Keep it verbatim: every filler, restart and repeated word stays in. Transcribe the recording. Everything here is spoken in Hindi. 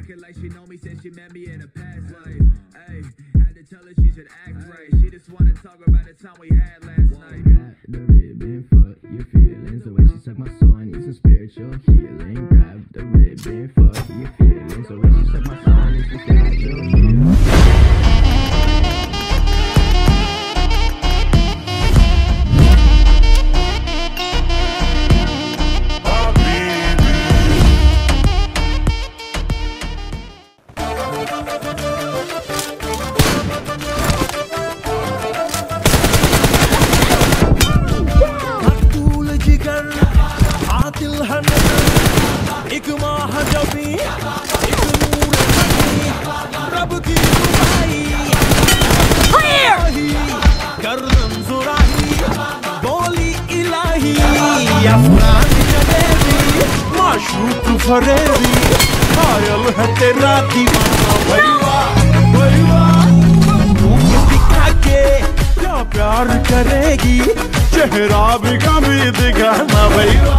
acting like she know me, said she met me in a past life. Hey, had to tell her she should act right. She just wanna talk about the time we had last night. Got the ribbon for your feelings. The way she sucked my soul, I need some spiritual healing. Grab the ribbon for your feelings. The way she sucked my soul, I need some spiritual healing. एक माह जबी एक नूर बनी रब की रुबाई गर्दन जुराही बोली इलाही अफगान जलेबी माशूक फरेबी घायल है तेरा दीवाना भैया भैया तू दिखा के क्या प्यार करेगी चेहरा भी कभी दिखाना भैया